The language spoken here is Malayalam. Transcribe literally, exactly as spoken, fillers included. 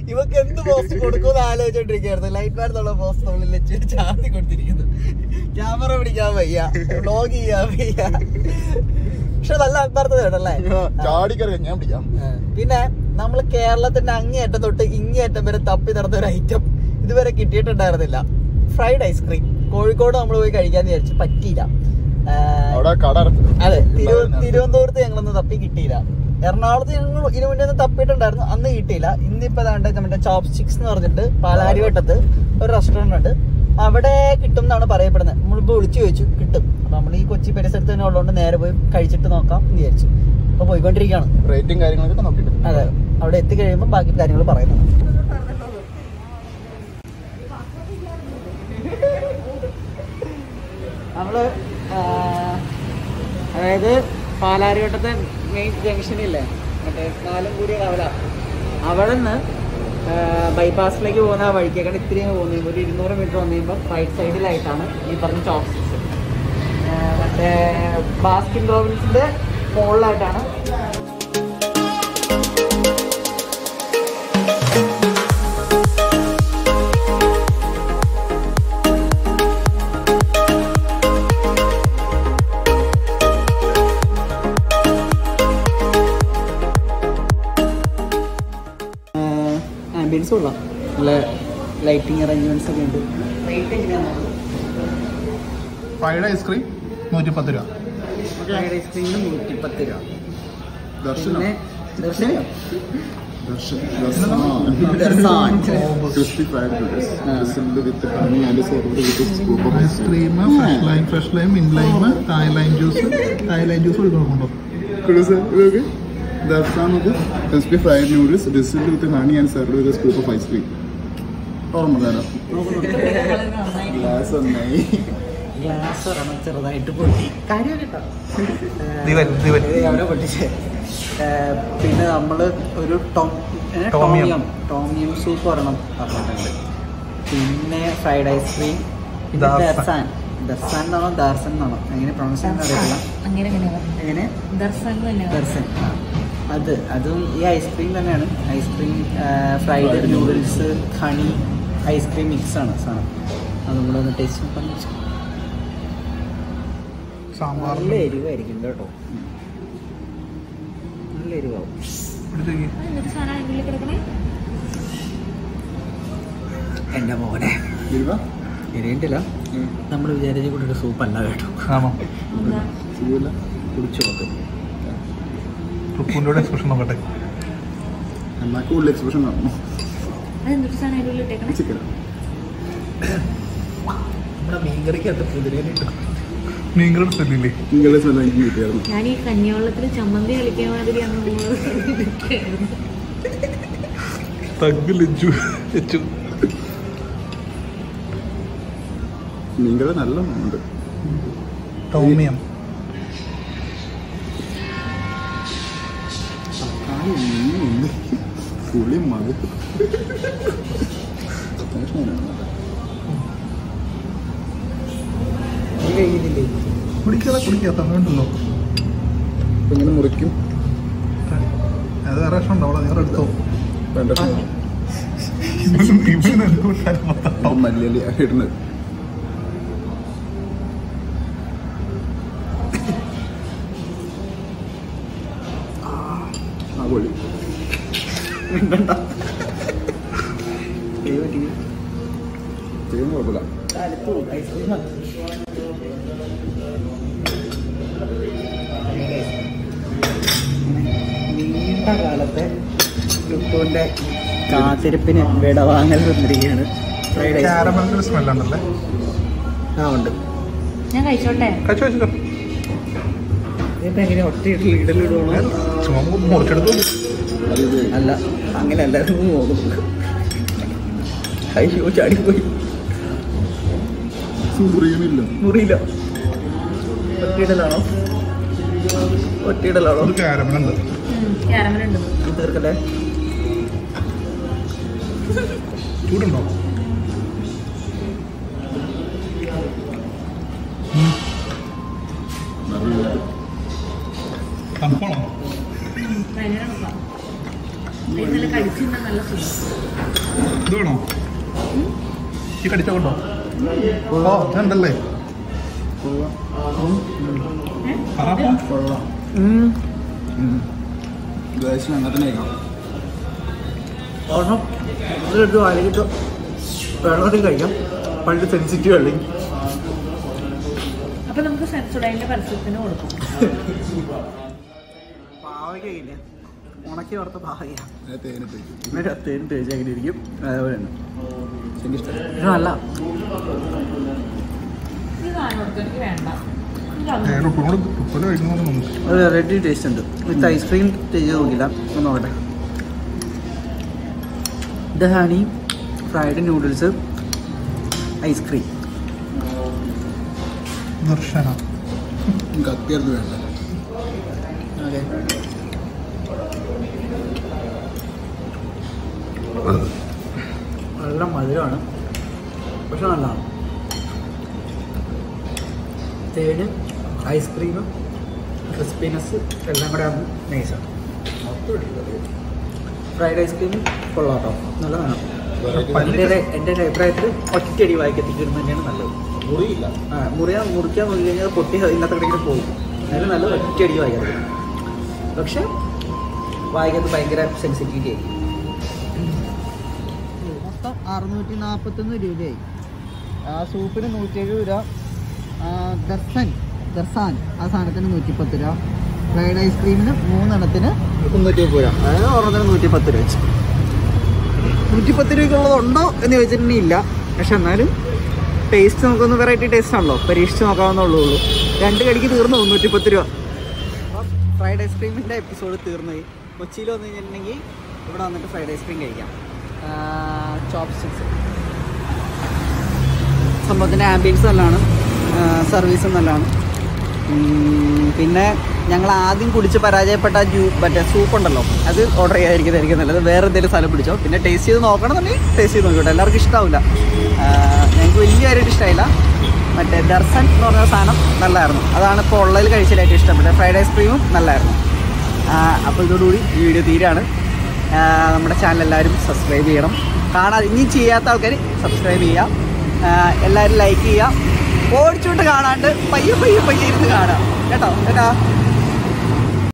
ഇവക്ക് എന്ത് പോസ്റ്റ് കൊടുക്കുമെന്ന് ആലോചിച്ചോണ്ടിരിക്കുകയായിരുന്നു. ലൈറ്റ് മാൻ എന്നുള്ള പോസ്റ്റ് നമ്മൾ വെച്ചിട്ട് ചാർത്തി കൊടുത്തിരിക്കുന്നു. ക്യാമറ പിടിക്കാൻ വയ്യ, വ്ലോഗ് ചെയ്യാൻ വയ്യ. പക്ഷെ നല്ല ആത്മാർത്ഥത കേട്ടല്ലേ. ഞാൻ പിടിക്കാം. പിന്നെ നമ്മള് കേരളത്തിന്റെ അങ്ങേയറ്റം തൊട്ട് ഇങ്ങേയറ്റം വരെ തപ്പി നടന്ന ഒരു ഐറ്റം ഇതുവരെ കിട്ടിയിട്ടുണ്ടായിരുന്നില്ല. ഫ്രൈഡ് ഐസ്ക്രീം കോഴിക്കോട് നമ്മൾ പോയി കഴിക്കാന്ന് വിചാരിച്ചു, പറ്റിയില്ല. അതെ, തിരുവനന്തപുരത്ത് ഞങ്ങളൊന്നും തപ്പി കിട്ടിയില്ല. എറണാകുളത്ത് ഞങ്ങൾ ഇതിനു മുന്നേ ഒന്നും തപ്പിയിട്ടുണ്ടായിരുന്നു, അന്ന് കിട്ടിയില്ല. ഇന്നിപ്പോ ഏതാണ്ട് നമ്മുടെ ചോപ്പ് സ്റ്റിക്സ് എന്ന് പറഞ്ഞിട്ട് പാലാരിവട്ടത്ത് ഒരു റെസ്റ്റോറന്റ് ഉണ്ട്, അവിടെ കിട്ടും എന്നാണ് പറയപ്പെടുന്നത്. നമ്മളിപ്പോ വിളിച്ചു ചോദിച്ചു, കിട്ടും. അപ്പൊ നമ്മൾ ഈ കൊച്ചി പരിസരത്ത് തന്നെ ഉള്ളതുകൊണ്ട് നേരെ പോയി കഴിച്ചിട്ട് നോക്കാം എന്ന് വിചാരിച്ചു. അപ്പൊ പോയിക്കൊണ്ടിരിക്കുകയാണ്. റേറ്റും കാര്യങ്ങളൊക്കെ നോക്കിയിട്ട് അതെ, അവിടെ എത്തിക്കഴിയുമ്പോൾ ബാക്കി കാര്യങ്ങൾ പറയുന്നത്. നമ്മള് അതായത് പാലാരിവട്ടത്തെ മെയിൻ ജംഗ്ഷനില്ലേ, മറ്റേ നാലും കൂടി കവല, അവിടെ നിന്ന് ബൈപ്പാസിലേക്ക് പോകുന്ന ആ വഴിക്കേക്കാണ് ഇത്രയും പോകുന്നത്. ഒരു ഇരുന്നൂറ് മീറ്റർ വന്നു കഴിയുമ്പോൾ റൈറ്റ് സൈഡിലായിട്ടാണ് ഈ പറഞ്ഞ ചോപ്പ് സ്റ്റിക്സ്. മറ്റേ ബാസ്കിൻ റോബിൻസിന്റെ മുകളിലായിട്ടാണ്. ആംബിയൻസ് കൊള്ളാം, നല്ല ലൈറ്റിംഗ് അറേഞ്ച്മെന്റ്സ് ഒക്കെ ഉണ്ട്. റേറ്റ് എങ്ങനെയാണ്? ഫ്രൈഡ് ഐസ്ക്രീം നൂറ്റി പത്ത് രൂപ. ഫ്രൈഡ് ഐസ്ക്രീമിന് നൂറ്റി പത്ത് രൂപ. ദർശനം ദർശനം crispy fried noodles filled with honey and served with a scoop of ice cream, fresh lime, fresh lime, in lime, Thai lime juice, Thai lime juice കൊടുക്കുന്നുണ്ടോ? Okay. Darshan with crispy fried noodles drizzled with honey and served with a scoop of ice cream. ഓർമ്മ തരാം. ഗ്ലാസ് ഒന്നായി, ഗ്ലാസ് ഒരെണ്ണം ചെറുതായിട്ട് പൊട്ടി. കാര്യം കേട്ടോ, അവരെ പൊട്ടിച്ചേ. പിന്നെ നമ്മള് ഒരു ടോമിയം ടോമിയം സൂപ്പ് ഒരെണ്ണം പറഞ്ഞിട്ടുണ്ട്. പിന്നെ ഫ്രൈഡ് ഐസ്ക്രീം, പിന്നെ ദർസാൻ ദർസാൻ എന്നാണോ ദാർസൻ എന്നാണോ എങ്ങനെ പ്രൊണൗൺസ് ചെയ്യാൻ അറിയില്ല. എങ്ങനെ ദർസൻ, അത് അതും ഈ ഐസ്ക്രീം തന്നെയാണ്. Ice cream fried noodles honey ice cream mix ആണ് സാധനം. അത് നമ്മളൊന്ന് ടേസ്റ്റ് പറഞ്ഞു. നല്ല എരിവായിരിക്കും കേട്ടോ, നല്ല എരിവാവും. എന്റെ മോനെ എരിയണ്ടില്ല, നമ്മൾ വിചാരിച്ച കൂടെ ഒരു സൂപ്പ് അല്ല കേട്ടോ. കുടിച്ചു നോക്കും. എക്സ്പ്രഷൻ നോക്കട്ടെ. എക്സ്പ്രഷൻ ചിക്കൻ നമ്മുടെ മീൻകറിക്കകത്ത് പുതിരയിലിട്ടു. മീൻകറി സ്മെല്ലില്ലേ? ഞാൻ ഈ കഞ്ഞിവെള്ളത്തിൽ ചമ്മന്തി കളിക്കാൻ മാതിരിയാണ്. മീൻകറി നല്ല ഉണ്ട്. ടോമിയം പുളി മതി. കുടിക്കാതെ കുടിക്കാത്ത വേണ്ടല്ലോ. ഇങ്ങനെ മുറിക്കും. അത് വേറെ ഇഷ്ടം ഉണ്ടാവും, വേറെ എടുത്തോ. മല്ലി ഇടുന്നത് ആ പൊളി. കുഴപ്പമില്ല. നീണ്ട കാലത്തെ ലുക്കുവിന്റെ കാത്തിരിപ്പിന് വിടവാങ്ങൽ വന്നിരിക്കുകയാണ്. സ്മെല്ലുണ്ടല്ലേ? ആ ഉണ്ട്. ഞാൻ കഴിച്ചോട്ടെ? കഴിച്ചു വെച്ചിട്ടോ. ഇതിപ്പോ എങ്ങനെ ഒറ്റ ഇടലിടുവാണോ? മുറിച്ചെടുത്തു. അല്ല, അങ്ങനെ എല്ലാവരും പോകും. അയ്യോ, ചാടിപ്പോയി. മുറിയുന്നില്ല. മുറിയില്ല. ഒറ്റയിടലാണോ? ഒറ്റയിടലാണോ? ക്യാരമലുണ്ട്. ക്യാരമലുണ്ട്. തീർക്കല്ലേ? ചൂടുണ്ടോ? തണുപ്പാണോ? ഭയങ്കര നല്ല കടിച്ചിരുന്ന നല്ല സുഖം. ഇത് വേണോ ഈ കടിച്ചോണ്ടോ ഓ ഉണ്ടല്ലേ കൊള്ളാം. ഗൈസ് അങ്ങനെ തന്നെ കഴിക്കാം. ഓർമ്മ ഇതെടുത്ത് വായിലിട്ട് വെള്ളത്തിൽ കഴിക്കാം. പണ്ട് സെൻസിറ്റീവ് അല്ലേ. അപ്പൊ നമുക്ക് സെൻസുഡൈൻ്റെ പരസ്യത്തിന് കൊടുക്കും. പാവയ്ക്കില്ല, ഉണക്കി വറുത്ത പാവയ്ക്ക ഞാൻ തേനിട്ട് കഴിക്കും. എന്നിട്ട് തേൻ തേച്ച് അങ്ങനെ ഇരിക്കും. അതേപോലെ തന്നെ എനിക്കിഷ്ടം. ഇത് നല്ല ഇത് കാണുന്നത് എനിക്ക് വേണ്ട. ഉപ്പല് കഴിക്കുന്നോണ്ട് നമുക്ക് ഒരു വെറൈറ്റി ടേസ്റ്റ് ഉണ്ട്. വിത്ത് ഐസ്ക്രീം ചെയ്ത് നോക്കില്ല, ഒന്ന് നോക്കട്ടെ. ഇത് honey fried noodles ice cream. Darshana എനിക്ക് അത്യാർന്ന് വേണ്ട. ഓക്കെ, നല്ല മധുരമാണ്, പക്ഷെ നല്ലതാണ്. തേന് ഐസ്ക്രീമും ക്രിസ്പിനെസ് എല്ലാം കൂടെ ആകുമ്പോൾ നൈസാണ്. ഫ്രൈഡ് ഐസ്ക്രീം കൊള്ളാട്ടോ, നല്ലതാണ്. എൻ്റെ എൻ്റെ ഒരു അഭിപ്രായത്തിൽ ഒറ്റയടി വായിക്കത്തിക്കുന്നത് തന്നെയാണ് നല്ലത്. മുറിയില്ല. ആ മുറിയാൻ മുറിക്കാൻ നോക്കി കഴിഞ്ഞാൽ പൊട്ടി ഇന്നത്തെ കടയിൽ പോകും. അതിന് നല്ലത് ഒറ്റയടി വായിക്കത്തില്ല. പക്ഷെ വായിക്കുന്നത് ഭയങ്കര സെൻസിറ്റിവിറ്റി ആയിരിക്കും. മൊത്തം അറുന്നൂറ്റി നാൽപ്പത്തൊന്ന് രൂപയായി. ആ സൂപ്പിന് നൂറ്റി എഴുപത് രൂപ. ദർശൻ ദർശാൻ ആ സാധനത്തിന് നൂറ്റിപ്പത്ത് രൂപ. ഫ്രൈഡ് ഐസ്ക്രീമിന് മൂന്നെണ്ണത്തിന് മുന്നൂറ്റി മുപ്പത് രൂപ. അതായത് ഓരോന്നിന് നൂറ്റിപ്പത്ത് രൂപ വെച്ച്. നൂറ്റിപ്പത്ത് രൂപയ്ക്കുള്ളതുണ്ടോ എന്ന് ചോദിച്ചിട്ടുണ്ടെങ്കിൽ ഇല്ല. പക്ഷെ എന്നാലും ടേസ്റ്റ് നമുക്കൊന്ന് വെറൈറ്റി ടേസ്റ്റ് ആണല്ലോ, പരീക്ഷിച്ച് നോക്കാവുന്നുള്ളൂ. രണ്ട് കടിക്ക് തീർന്നു നൂറ്റിപ്പത്ത് രൂപ. അപ്പം ഫ്രൈഡ് ഐസ്ക്രീമിൻ്റെ എപ്പിസോഡ് തീർന്നു. കൊച്ചിയിൽ വന്നു കഴിഞ്ഞിട്ടുണ്ടെങ്കിൽ ഇവിടെ വന്നിട്ട് ഫ്രൈഡ് ഐസ്ക്രീം കഴിക്കാം. ചോപ്പ് സ്റ്റിക്സ് സംഭവത്തിൻ്റെ ആംബിയൻസ് നല്ലതാണ്, സർവീസും നല്ലതാണ്. പിന്നെ ഞങ്ങൾ ആദ്യം കുടിച്ച് പരാജയപ്പെട്ട ജ്യൂ മറ്റേ സൂപ്പ് ഉണ്ടല്ലോ, അത് ഓർഡർ ചെയ്യാതിരിക്കുന്നതായിരിക്കും നല്ലത്. വേറെ എന്തെങ്കിലും സ്ഥലം പിടിച്ചോ. പിന്നെ ടേസ്റ്റ് ചെയ്ത് നോക്കണമെന്നുണ്ടെങ്കിൽ ടേസ്റ്റ് ചെയ്ത് നോക്കിക്കോട്ടെ. എല്ലാവർക്കും ഇഷ്ടമാവില്ല, ഞങ്ങൾക്ക് വലിയ കാര്യമായിട്ട് ഇഷ്ടമായില്ല. മറ്റേ ദർശൻ എന്ന് പറഞ്ഞ സാധനം നല്ലതായിരുന്നു. അതാണ് ഇപ്പോൾ ഉള്ളതിൽ കഴിച്ചതിലായിട്ട് ഇഷ്ടപ്പെട്ടത്. ഫ്രൈഡ് ഐസ്ക്രീമും നല്ലതായിരുന്നു. അപ്പോൾ ഇതോടുകൂടി ഈ വീഡിയോ തീരാണ്. നമ്മുടെ ചാനൽ എല്ലാവരും സബ്സ്ക്രൈബ് ചെയ്യണം. കാണാതെ ഇനി ചെയ്യാത്ത ആൾക്കാർ സബ്സ്ക്രൈബ് ചെയ്യുക. എല്ലാവരും ലൈക്ക് ചെയ്യുക. ഓടിച്ചോട്ട് കാണാണ്ട് പയ്യെ പയ്യെ പയ്യെ ഇരുന്ന് കാണാം കേട്ടോ കേട്ടോ.